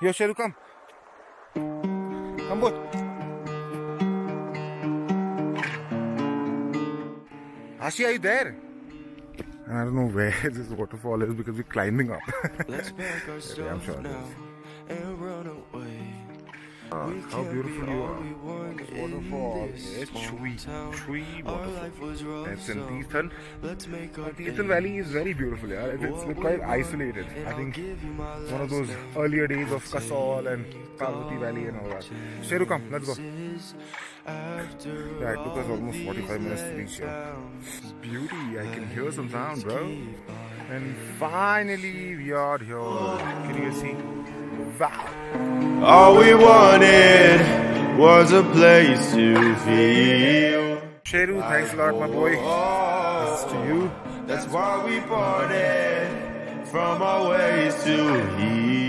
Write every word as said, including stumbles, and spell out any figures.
Yo, Sheru, come. Come both. Ashi, are you there? I don't know where this waterfall is because we're climbing up. Let's pack our Okay, I'm stuff sure it now is. and run away. Ah, We how can't beautiful be you all are. we want This in waterfall this is small Chui. town. Chui Our life was waterfall. rough, That's in so Teestan. let's make our Teestan Valley is very beautiful, yeah. It's, it's What quite we want, isolated. and I I'll think give you my it's one of those last name. earlier days of Kasol and Parvati Valley and all that. Sheru, come, let's go. Yeah, it took us almost forty-five minutes to reach here. It's beauty, I can hear some sound, bro. And finally we are here. Can you see? Wow. All we wanted was a place to feel. Sheru, thanks a lot, my boy. This is to you. That's why we parted from our ways to heal.